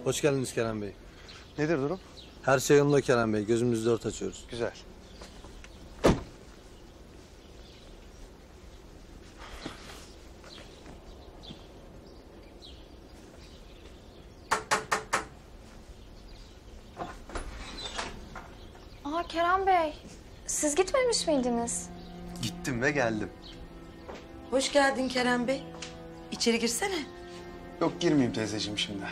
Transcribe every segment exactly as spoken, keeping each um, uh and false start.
Hoş geldiniz Kerem Bey. Nedir durum? Her şey yolunda Kerem Bey. Gözümüzü dört açıyoruz. Güzel. Aa Kerem Bey, siz gitmemiş miydiniz? Gittim ve geldim. Hoş geldin Kerem Bey. İçeri girsene. Yok girmeyeyim teyzeciğim şimdi.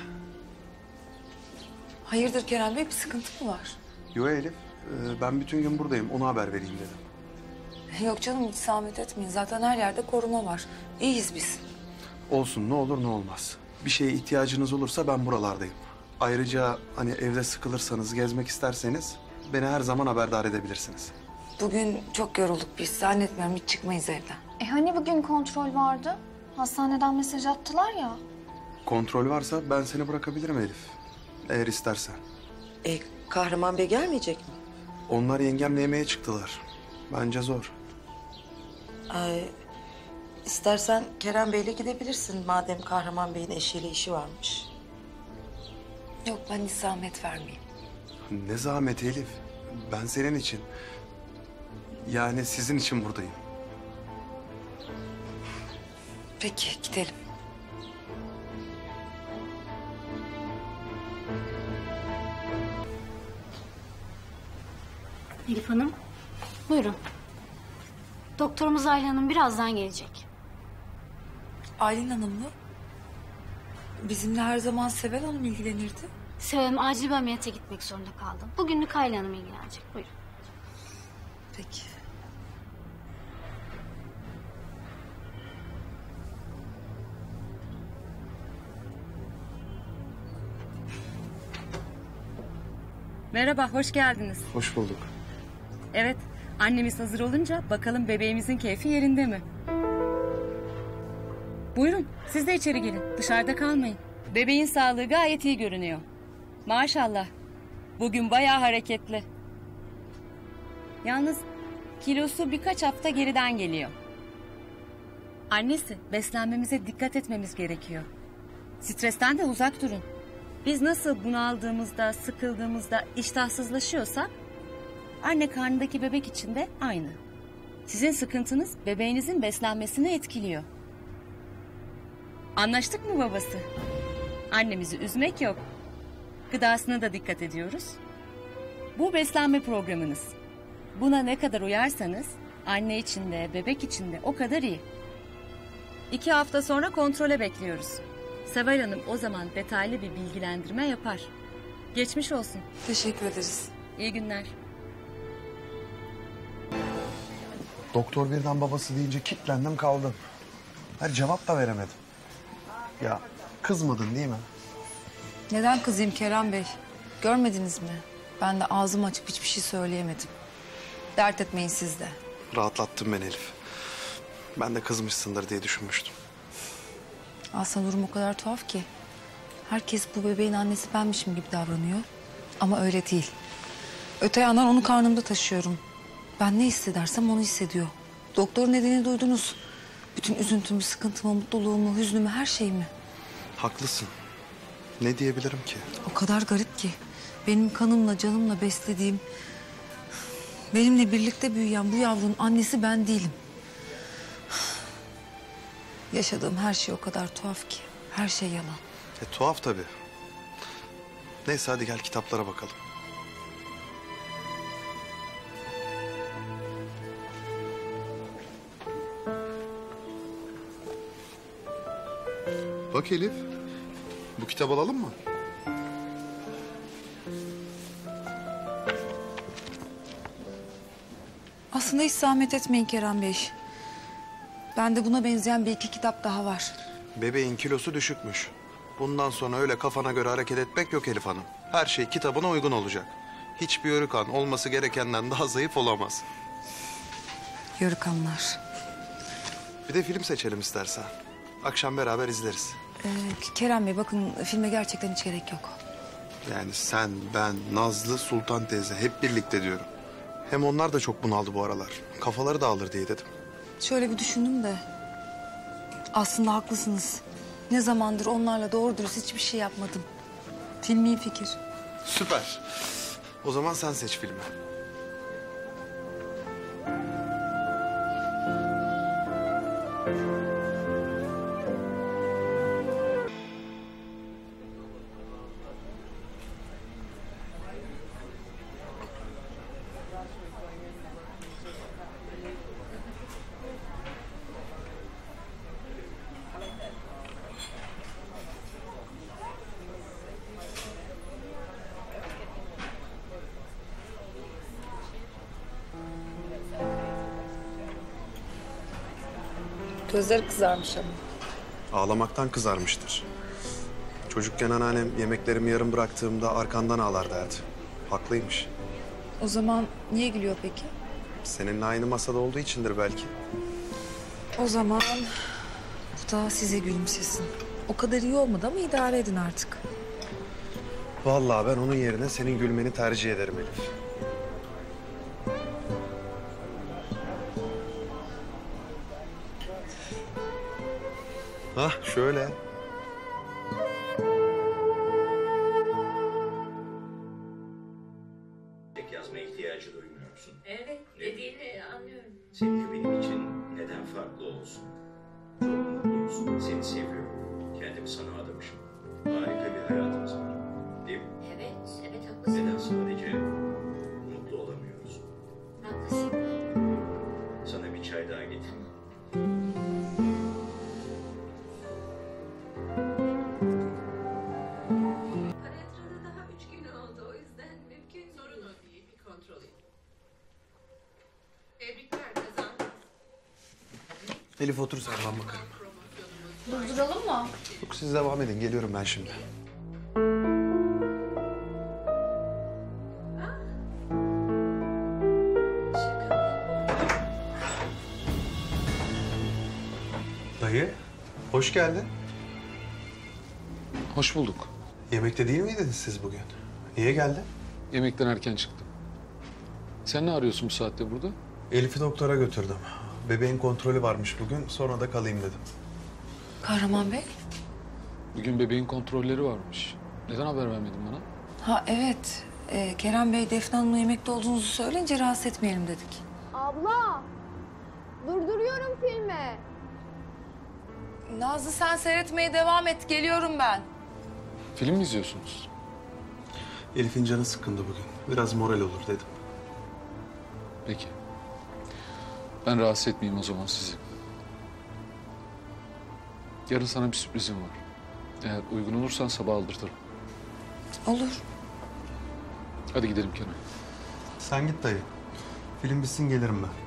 Hayırdır Kerem Bey, bir sıkıntı mı var? Yo Elif, e, ben bütün gün buradayım. Ona haber vereyim dedim. Yok canım, hiç zahmet etmeyin. Zaten her yerde koruma var. İyiyiz biz. Olsun, ne olur ne olmaz. Bir şeye ihtiyacınız olursa ben buralardayım. Ayrıca hani evde sıkılırsanız, gezmek isterseniz beni her zaman haberdar edebilirsiniz. Bugün çok yorulduk biz. Zannetmiyorum hiç çıkmayız evden. E hani bugün kontrol vardı? Hastaneden mesaj attılar ya. Kontrol varsa ben seni bırakabilirim Elif. Eğer istersen. E, Kahraman Bey gelmeyecek mi? Onlar yengemle yemeğe çıktılar. Bence zor. Ay, istersen Kerem Bey'le gidebilirsin. Madem Kahraman Bey'in eşiyle işi varmış. Yok, ben hiç zahmet vermeyeyim. Ne zahmet Elif. Ben senin için. Yani sizin için buradayım. Peki, gidelim. Elif Hanım, buyurun. Doktorumuz Aylin Hanım birazdan gelecek. Aylin Hanım mı? Bizimle her zaman Sevel Hanım ilgilenirdi. Seval Hanım acil bir ameliyata gitmek zorunda kaldım. Bugünlük Aylin Hanım ilgilenecek. Buyurun. Peki. Merhaba, hoş geldiniz. Hoş bulduk. Evet, annemiz hazır olunca bakalım bebeğimizin keyfi yerinde mi? Buyurun, siz de içeri gelin. Dışarıda kalmayın. Bebeğin sağlığı gayet iyi görünüyor. Maşallah. Bugün bayağı hareketli. Yalnız kilosu birkaç hafta geriden geliyor. Annesi, beslenmemize dikkat etmemiz gerekiyor. Stresten de uzak durun. Biz nasıl bunaldığımızda, sıkıldığımızda iştahsızlaşıyorsak, anne karnındaki bebek için de aynı. Sizin sıkıntınız bebeğinizin beslenmesini etkiliyor. Anlaştık mı babası? Annemizi üzmek yok. Gıdasına da dikkat ediyoruz. Bu beslenme programınız. Buna ne kadar uyarsanız anne için de bebek için de o kadar iyi. İki hafta sonra kontrole bekliyoruz. Seval Hanım o zaman detaylı bir bilgilendirme yapar. Geçmiş olsun. Teşekkür ederiz. İyi günler. Doktor birden babası deyince kilitlendim kaldım. Hayır, cevap da veremedim. Ya kızmadın değil mi? Neden kızayım Kerem Bey? Görmediniz mi? Ben de ağzımı açıp hiçbir şey söyleyemedim. Dert etmeyin siz de. Rahatlattın beni Elif. Ben de kızmışsındır diye düşünmüştüm. Aslında durum o kadar tuhaf ki. Herkes bu bebeğin annesi benmişim gibi davranıyor. Ama öyle değil. Öte yandan onu karnımda taşıyorum. Ben ne hissedersem onu hissediyor. Doktorun dediğini duydunuz. Bütün üzüntümü, sıkıntımı, mutluluğumu, hüznümü, her şeyimi. Haklısın. Ne diyebilirim ki? O kadar garip ki. Benim kanımla, canımla beslediğim... benimle birlikte büyüyen bu yavrunun annesi ben değilim. Yaşadığım her şey o kadar tuhaf ki. Her şey yalan. E, tuhaf tabii. Neyse hadi gel kitaplara bakalım. Bak Elif. Bu kitap alalım mı? Aslında hiç zahmet etmeyin Kerem Bey. Bende buna benzeyen bir iki kitap daha var. Bebeğin kilosu düşükmüş. Bundan sonra öyle kafana göre hareket etmek yok Elif Hanım. Her şey kitabına uygun olacak. Hiçbir yörük an olması gerekenden daha zayıf olamaz. Yörük anlar. Bir de film seçelim istersen. Akşam beraber izleriz. Ee, Kerem Bey bakın filme gerçekten hiç gerek yok. Yani sen, ben, Nazlı, Sultan teyze hep birlikte diyorum. Hem onlar da çok bunaldı bu aralar. Kafaları dağılır diye dedim. Şöyle bir düşündüm de... aslında haklısınız. Ne zamandır onlarla doğru dürüst hiçbir şey yapmadım. Film iyi fikir. Süper. O zaman sen seç filmi. Gözleri kızarmış ama. Ağlamaktan kızarmıştır. Çocukken anneannem yemeklerimi yarım bıraktığımda arkandan ağlar derdi. Haklıymış. O zaman niye gülüyor peki? Seninle aynı masada olduğu içindir belki. O zaman bu da size gülümsesin. O kadar iyi olmadı ama idare edin artık. Vallahi ben onun yerine senin gülmeni tercih ederim Elif. Hah şöyle. Tek yazma ihtiyacı duymuyorsun. Evet, dediğini anlıyorum. Seninki benim için neden farklı olsun? Çok mutluyuz. Seni seviyorum. Kendimi sana adamışım. Harika bir hayatımız var. Değil mi? Evet, evet haklısın. Neden sadece mutlu olamıyoruz? Haklısın. Sana bir çay daha getireyim. Paratrada daha üç gün oldu. O yüzden mümkün sorun o değil. Bir kontrol edin. Tebrikler kazandınız. Elif otur sen, ben bakarım. Durduralım mı? Yok siz devam edin, geliyorum ben şimdi. Dayı, hoş geldin. Hoş bulduk. Yemekte değil miydiniz siz bugün? Niye geldin? Yemekten erken çıktım. Sen ne arıyorsun bu saatte burada? Elif'i doktora götürdüm. Bebeğin kontrolü varmış bugün, sonra da kalayım dedim. Kahraman Bey? Bugün bebeğin kontrolleri varmış. Neden haber vermedin bana? Ha evet. Ee, Kerem Bey Defne Hanım'la yemekte olduğunuzu söyleyince rahatsız etmeyelim dedik. Abla, durduruyorum filmi. Nazlı sen seyretmeye devam et. Geliyorum ben. Film mi izliyorsunuz? Elif'in canı sıkkındı bugün. Biraz moral olur dedim. Peki. Ben rahatsız etmeyeyim o zaman sizi. Yarın sana bir sürprizim var. Eğer uygun olursan sabah aldırtırım. Olur. Hadi gidelim Kenan. Sen git dayı. Film bitsin gelirim ben.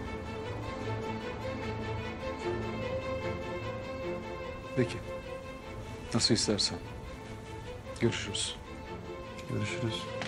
Peki. Nasıl istersen. Görüşürüz. Görüşürüz.